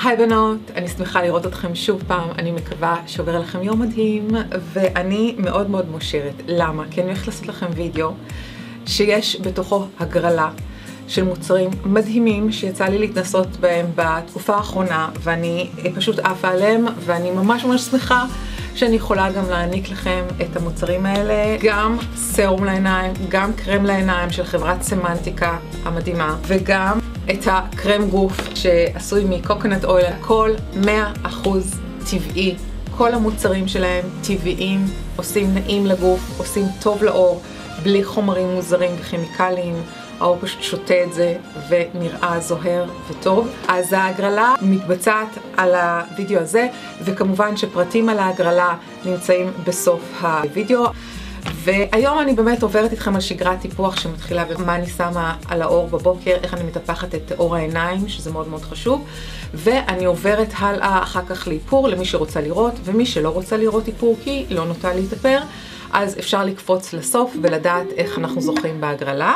היי בנות, אני שמחה לראות אתכם שוב פעם, אני מקווה שעובר לכם יום מדהים, ואני מאוד מאוד מושרת. למה? כי אני הולכת לעשות לכם וידאו שיש בתוכו הגרלה של מוצרים מדהימים שיצא לי להתנסות בהם בתקופה האחרונה, ואני פשוט עפה עליהם, ואני ממש ממש שמחה שאני יכולה גם להעניק לכם את המוצרים האלה, גם סרום לעיניים, גם קרם לעיניים של חברת סמנטיקה המדהימה, וגם את הקרם גוף שעשוי מקוקונט אויל, הכל 100% טבעי. כל המוצרים שלהם טבעיים, עושים נעים לגוף, עושים טוב לעור, בלי חומרים מוזרים וכימיקליים. העור פשוט שותה את זה ונראה זוהר וטוב. אז ההגרלה מתבצעת על הוידאו הזה, וכמובן שפרטים על ההגרלה נמצאים בסוף הוידאו. והיום אני באמת עוברת איתכם על שגרת טיפוח שמתחילה במה אני שמה על העור בבוקר, איך אני מטפחת את עור העיניים, שזה מאוד מאוד חשוב, ואני עוברת הלאה אחר כך לאיפור למי שרוצה לראות, ומי שלא רוצה לראות איפור כי לא נוטה להתאפר, אז אפשר לקפוץ לסוף ולדעת איך אנחנו זוכים בהגרלה.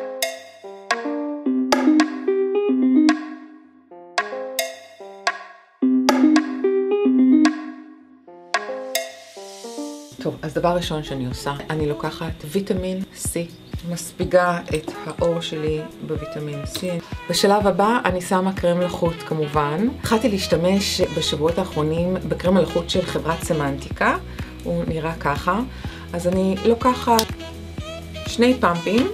טוב, אז דבר ראשון שאני עושה, אני לוקחת ויטמין C, מספיגה את העור שלי בוויטמין C. בשלב הבא אני שמה קרם לחוט כמובן. התחלתי להשתמש בשבועות האחרונים בקרם הלחוט של חברת סמנטיקה, הוא נראה ככה. אז אני לוקחת 2 פמפים.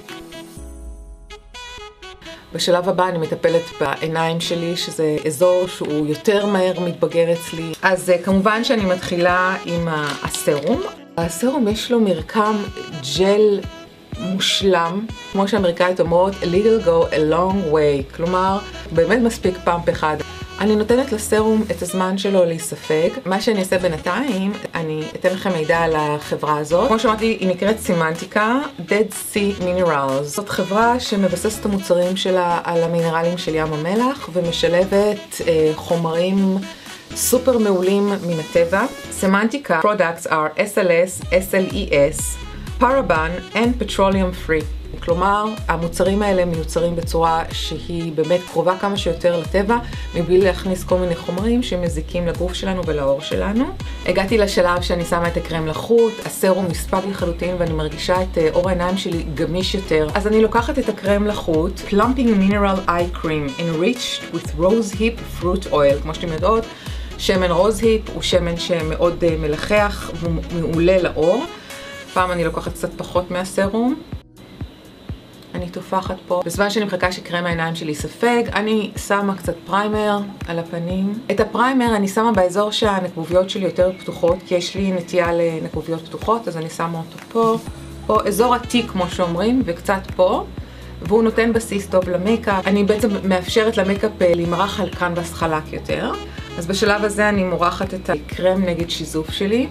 בשלב הבא אני מטפלת בעיניים שלי, שזה אזור שהוא יותר מהר מתבגר אצלי. אז כמובן שאני מתחילה עם הסרום. הסרום יש לו מרקם ג'ל מושלם, כמו שהאמריקאית אומרות, legal go a long way, כלומר באמת מספיק פאמפ אחד. אני נותנת לסרום את הזמן שלו להיספג. מה שאני אעשה בינתיים, אני אתן לכם מידע על החברה הזאת. כמו שאמרתי, היא נקראת סמנטיקה, Dead Sea Minerals. זאת חברה שמבססת את המוצרים שלה על המינרלים של ים המלח, ומשלבת חומרים סופר מעולים מן הטבע. סמנטיקה products are SLS, SLES, paraben and petroleum free. כלומר, המוצרים האלה מיוצרים בצורה שהיא באמת קרובה כמה שיותר לטבע, מבלי להכניס כל מיני חומרים שמזיקים לגוף שלנו ולעור שלנו. הגעתי לשלב שאני שמה את הקרם לחוט, הסרום מספק לחלוטין ואני מרגישה את עור העיניים שלי גמיש יותר. אז אני לוקחת את הקרם לחוט, Plumping Mineral Eye Cream, enriched with rose hip fruit oil. כמו שאתם יודעות, שמן רוז היפ הוא שמן שמאוד מלחך ומעולה לעור. פעם אני לוקחת קצת פחות מהסרום. אני תופחת פה. בזמן שאני מחכה שקרם העיניים שלי יספג, אני שמה קצת פריימר על הפנים. את הפריימר אני שמה באזור שהנקבוביות שלי יותר פתוחות, כי יש לי נטייה לנקבוביות פתוחות, אז אני שמה אותו פה, אזור עתיק כמו שאומרים, וקצת פה, והוא נותן בסיס טוב למייקאפ. אני בעצם מאפשרת למייקאפ להימרח על קנבס חלק יותר. אז בשלב הזה אני מורחת את הקרם נגד שיזוף שלי.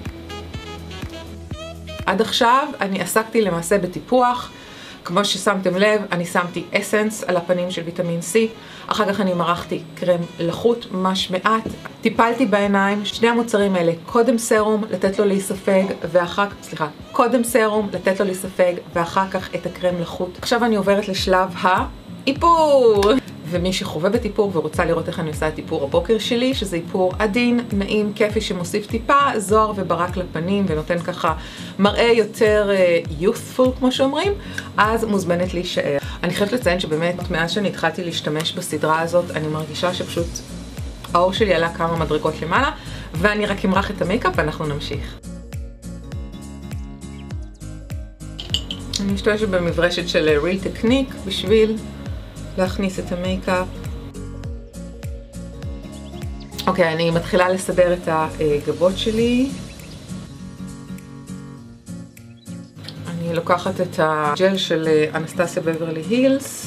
עד עכשיו אני עסקתי למעשה בטיפוח. כמו ששמתם לב, אני שמתי אסנס על הפנים של ויטמין C, אחר כך אני מרחתי קרם לחוט ממש מעט, טיפלתי בעיניים. שני המוצרים האלה, קודם סרום לתת לו להיספג, קודם סרום לתת לו להיספג, ואחר כך את הקרם לחוט. עכשיו אני עוברת לשלב האיפור. ומי שחובבת איפור ורוצה לראות איך אני עושה את איפור הבוקר שלי, שזה איפור עדין, נעים, כיפי, שמוסיף טיפה זוהר וברק לפנים ונותן ככה מראה יותר youthful כמו שאומרים, אז מוזמנת להישאר. אני חייבת לציין שבאמת מאז שאני התחלתי להשתמש בסדרה הזאת, אני מרגישה שפשוט העור שלי עלה כמה מדרגות למעלה, ואני רק אמרח את המייקאפ ואנחנו נמשיך. אני משתמשת במברשת של Real Technique בשביל להכניס את המייקאפ. אוקיי, אני מתחילה לסדר את הגבות שלי. אני לוקחת את הג'ל של אנסטסיה בברלי הילס.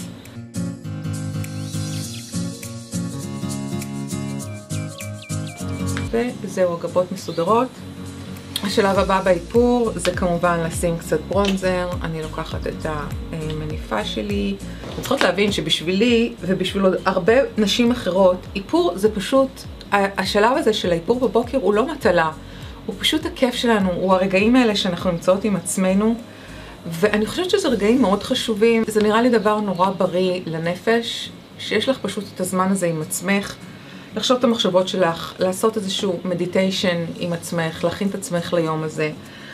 וזהו, הגבות מסודרות. השלב הבא באיפור זה כמובן לשים קצת ברונזר. אני לוקחת את המניפה שלי. אתם צריכות להבין שבשבילי ובשביל עוד הרבה נשים אחרות, איפור זה פשוט, השלב הזה של האיפור בבוקר הוא לא מטלה, הוא פשוט הכיף שלנו, הוא הרגעים האלה שאנחנו נמצאות עם עצמנו, ואני חושבת שזה רגעים מאוד חשובים. זה נראה לי דבר נורא בריא לנפש, שיש לך פשוט את הזמן הזה עם עצמך, לחשוב את המחשבות שלך, לעשות איזשהו מדיטיישן עם עצמך, להכין את עצמך ליום הזה.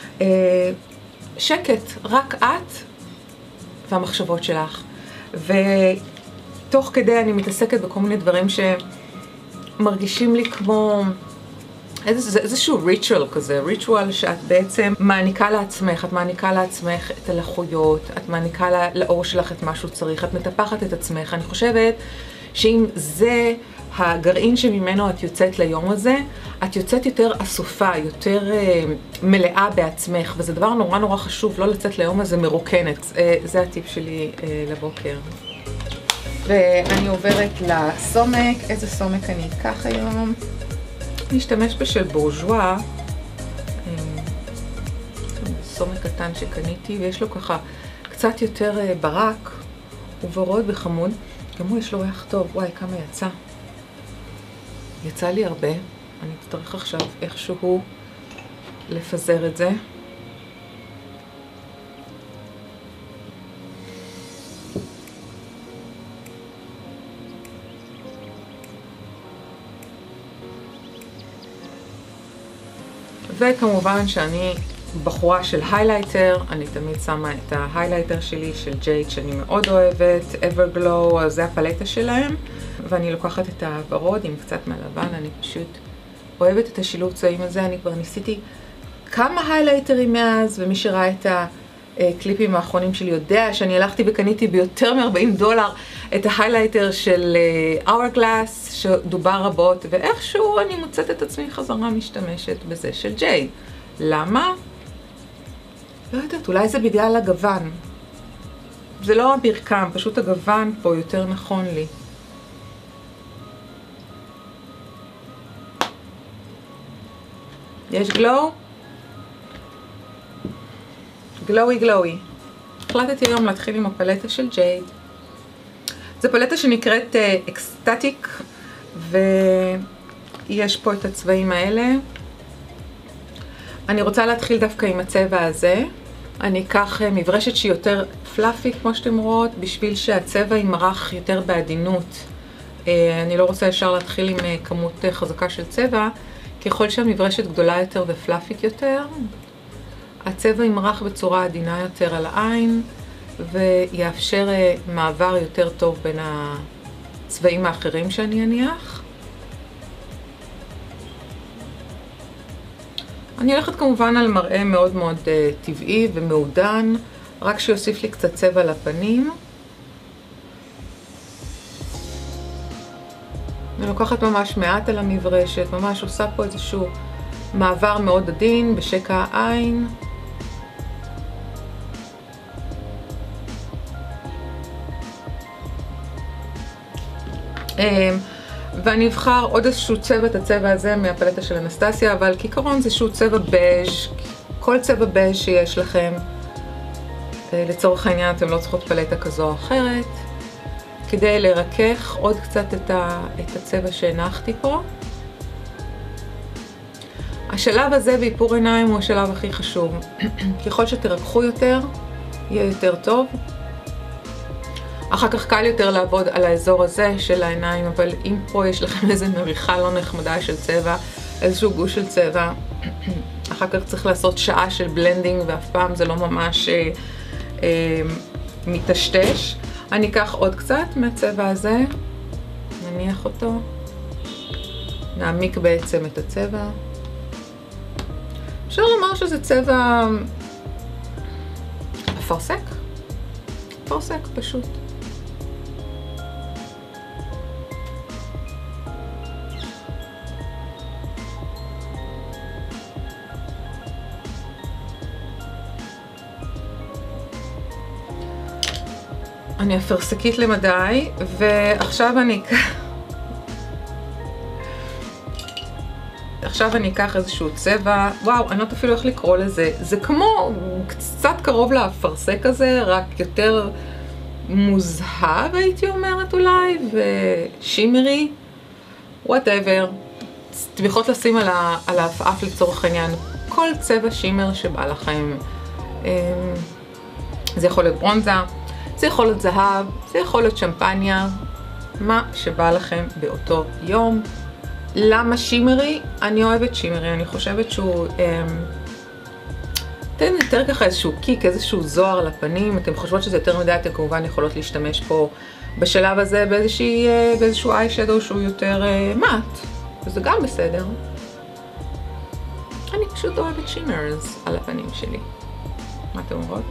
שקט, רק את והמחשבות שלך. ותוך כדי אני מתעסקת בכל מיני דברים שמרגישים לי כמו איזשהו ריטואל כזה, ריטואל שאת בעצם מעניקה לעצמך, את מעניקה לעצמך את הלחויות, את מעניקה לאור שלך את מה שהוא צריך, את מטפחת את עצמך. אני חושבת שאם זה הגרעין שממנו את יוצאת ליום הזה, את יוצאת יותר אסופה, יותר מלאה בעצמך, וזה דבר נורא נורא חשוב, לא לצאת ליום הזה מרוקנת. זה הטיפ שלי לבוקר. ואני עוברת לסומק. איזה סומק אני אקח היום? אני אשתמש בשל בורז'ואה, סומק קטן שקניתי, ויש לו ככה קצת יותר ברק וורוד וחמוד. גם הוא יש לו ריח טוב. וואי, כמה יצא. יצא לי הרבה. אני אצטרך עכשיו איכשהו לפזר את זה. וכמובן שאני בחורה של היילייטר, אני תמיד שמה את ההיילייטר שלי של ג'ייד שאני מאוד אוהבת, Everglow, זה הפלטה שלהם, ואני לוקחת את הוורוד עם קצת מהלבן. אני פשוט אוהבת את השילוב צבעים הזה. אני כבר ניסיתי כמה היילייטרים מאז, ומי שראה את הקליפים האחרונים שלי יודע שאני הלכתי וקניתי ביותר $40 את ההיילייטר של Hourglass שדובר רבות, ואיכשהו אני מוצאת את עצמי חזרה משתמשת בזה של ג'ייד. למה? לא יודעת, אולי זה בגלל הגוון. זה לא המרקם, פשוט הגוון פה יותר נכון לי. יש גלו? גלואי גלואי. החלטתי היום להתחיל עם הפלטה של ג'ייד. זו פלטה שנקראת אקסטטיק, ויש פה את הצבעים האלה. אני רוצה להתחיל דווקא עם הצבע הזה. אני אקח מברשת שהיא יותר פלאפי, כמו שאתם רואות, בשביל שהצבע ימרח יותר בעדינות. אני לא רוצה ישר להתחיל עם כמות חזקה של צבע. ככל שהמברשת גדולה יותר ופלאפית יותר, הצבע ימרח בצורה עדינה יותר על העין, ויאפשר מעבר יותר טוב בין הצבעים האחרים שאני אניח. אני הולכת כמובן על מראה מאוד מאוד טבעי ומעודן, רק שיוסיף לי קצת צבע לפנים. אני לוקחת ממש מעט על המברשת, ממש עושה פה איזשהו מעבר מאוד עדין בשקע העין. ואני אבחר עוד איזשהו צבע, את הצבע הזה מהפלטה של אנסטסיה, אבל כעיקרון זה שהוא צבע בז', כל צבע בז' שיש לכם. לצורך העניין אתם לא צריכות פלטה כזו או אחרת, כדי לרכך עוד קצת את הצבע שהנחתי פה. השלב הזה באיפור עיניים הוא השלב הכי חשוב. ככל שתרככו יותר, יהיה יותר טוב. אחר כך קל יותר לעבוד על האזור הזה של העיניים, אבל אם פה יש לכם איזה מריחה לא נחמדה של צבע, איזשהו גוש של צבע, אחר כך צריך לעשות שעה של בלנדינג, ואף פעם זה לא ממש מטשטש. אני אקח עוד קצת מהצבע הזה, נניח אותו, נעמיק בעצם את הצבע. אפשר לומר שזה צבע אפרסק, אפרסק פשוט. אני אפרסקית למדי, ועכשיו אני אקח איזשהו צבע, וואו, אני לא יודעת אפילו איך לקרוא לזה, זה כמו, קצת קרוב לאפרסק הזה, רק יותר מוזהב הייתי אומרת אולי, ושימרי, whatever. אתם יכולות לשים על האף לצורך העניין כל צבע שימר שבא לכם. זה יכול להיות ברונזה, זה יכול להיות זהב, זה יכול להיות שמפניה, מה שבא לכם באותו יום. למה שימרי? אני אוהבת שימרי, אני חושבת שהוא תן יותר ככה איזשהו קיק, איזשהו זוהר לפנים. אתם חושבות שזה יותר מדי, אתם כמובן יכולות להשתמש פה בשלב הזה באיזשהו איישדו שהוא יותר מאט, וזה גם בסדר. אני פשוט אוהבת שימרס על הפנים שלי. מה אתם אומרות?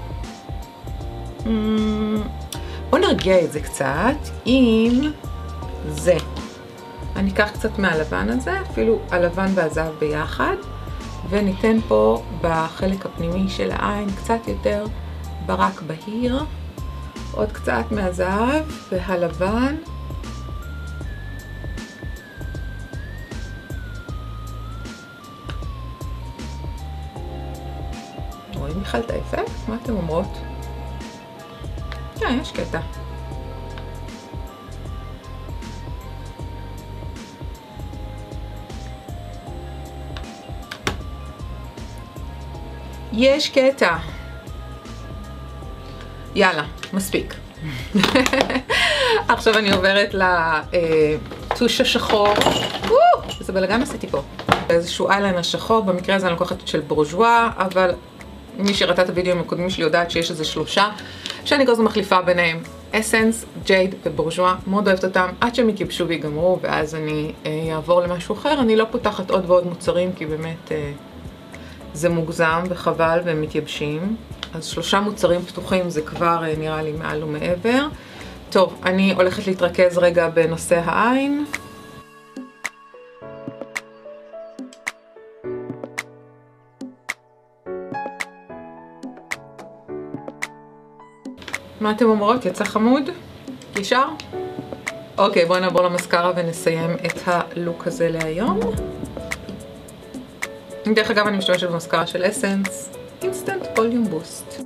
בואו נרגיע את זה קצת עם זה. אני אקח קצת מהלבן הזה, אפילו הלבן והזהב ביחד, וניתן פה בחלק הפנימי של העין קצת יותר ברק בהיר. עוד קצת מהזהב והלבן. רואים בכלל את האפקט? מה אתם אומרות? יש קטע. יש קטע. יאללה, מספיק. עכשיו אני עוברת לטוש השחור. איזה בלגן עשיתי פה. איזשהו אייליישר שחור, במקרה הזה אני לוקחת של בורז'ואה, אבל מי שראתה את הוידאוים הקודמים שלי יודעת שיש איזה 3, שאני כל הזמן מחליפה ביניהם. אסנס, ג'ייד ובורז'ואה, מאוד אוהבת אותם, עד שהם יתייבשו ויגמרו, ואז אני אעבור למשהו אחר. אני לא פותחת עוד ועוד מוצרים, כי באמת זה מוגזם וחבל והם מתייבשים. אז 3 מוצרים פתוחים זה כבר נראה לי מעל ומעבר. טוב, אני הולכת להתרכז רגע בנושא העין. מה אתם אומרות? יצא חמוד? ישר? אוקיי, בואו נעבור למסקרה ונסיים את הלוק הזה להיום. דרך אגב, אני משתמשת במסקרה של אסנס, אינסטנט ווליום בוסט.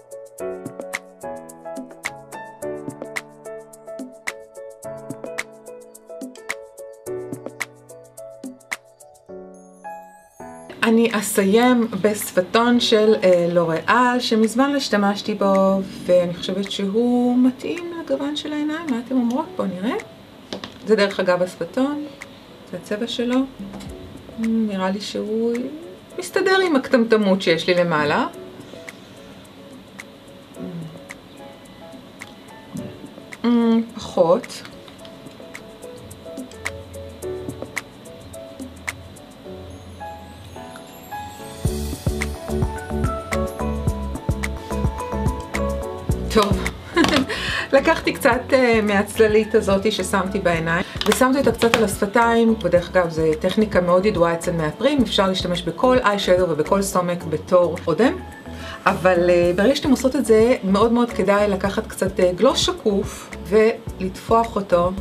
אני אסיים בספטון של לוריאל, שמזמן השתמשתי בו, ואני חושבת שהוא מתאים לגוון של העיניים. מה אתם אומרות? בואו נראה. זה דרך אגב הספטון, זה הצבע שלו. נראה לי שהוא מסתדר עם הקטמטמות שיש לי למעלה. פחות. טוב, לקחתי קצת מהצללית הזאת ששמתי בעיניים, ושמתי אותה קצת על השפתיים, ודרך אגב זו טכניקה מאוד ידועה אצל מאפרים, אפשר להשתמש בכל איישדו ובכל סומק בתור אודם, אבל ברגע שאתם עושות את זה, מאוד מאוד כדאי לקחת קצת גלוס שקוף ולטפוח אותו.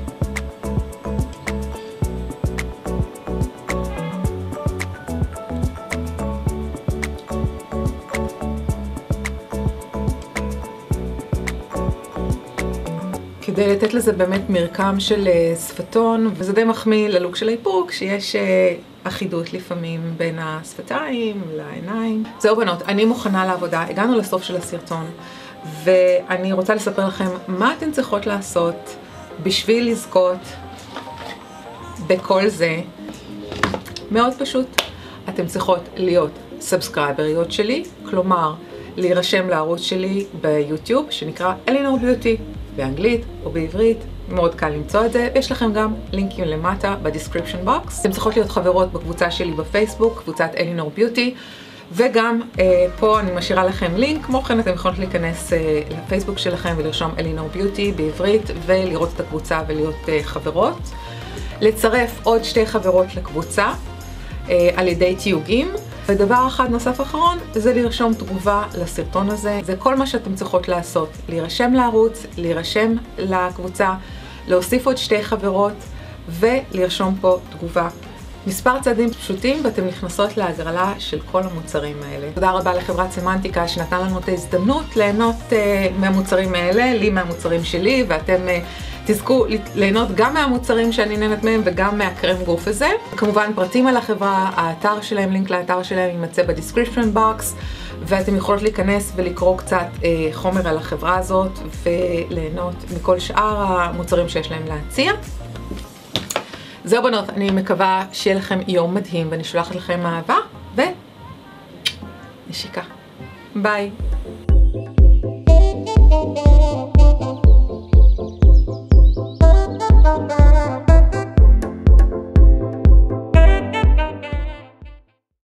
כדי לתת לזה באמת מרקם של שפתון, וזה די מחמיא ללוק של האיפוק, שיש אחידות לפעמים בין השפתיים לעיניים. זהו בנות, אני מוכנה לעבודה, הגענו לסוף של הסרטון, ואני רוצה לספר לכם מה אתן צריכות לעשות בשביל לזכות בכל זה. מאוד פשוט, אתן צריכות להיות סאבסקרייבריות שלי, כלומר להירשם לערוץ שלי ביוטיוב שנקרא אלינור ביוטי, באנגלית או בעברית, מאוד קל למצוא את זה. יש לכם גם לינקים למטה בדיסקריפשן בוקס. אתם צריכות להיות חברות בקבוצה שלי בפייסבוק, קבוצת אלינור ביוטי, וגם פה אני משאירה לכם לינק. כמו כן אתם יכולות להיכנס לפייסבוק שלכם ולרשום אלינור ביוטי בעברית ולראות את הקבוצה ולהיות חברות. לצרף עוד 2 חברות לקבוצה על ידי תיוגים. ודבר אחד נוסף אחרון, זה לרשום תגובה לסרטון הזה. זה כל מה שאתם צריכות לעשות. להירשם לערוץ, להירשם לקבוצה, להוסיף עוד 2 חברות, ולרשום פה תגובה. מספר צעדים פשוטים, ואתם נכנסות להגרלה של כל המוצרים האלה. תודה רבה לחברת סמנטיקה שנתנה לנו את ההזדמנות ליהנות מהמוצרים האלה, לי מהמוצרים שלי, ואתם תזכו ליהנות גם מהמוצרים שאני נהנת מהם וגם מהקרם גוף הזה. כמובן פרטים על החברה, האתר שלהם, לינק לאתר שלהם יימצא בדיסקריפשן בוקס, ואתם יכולות להיכנס ולקרוא קצת חומר על החברה הזאת וליהנות מכל שאר המוצרים שיש להם להציע. זהו בנות, אני מקווה שיהיה לכם יום מדהים, ואני שולחת לכם אהבה, ונשיקה. ביי.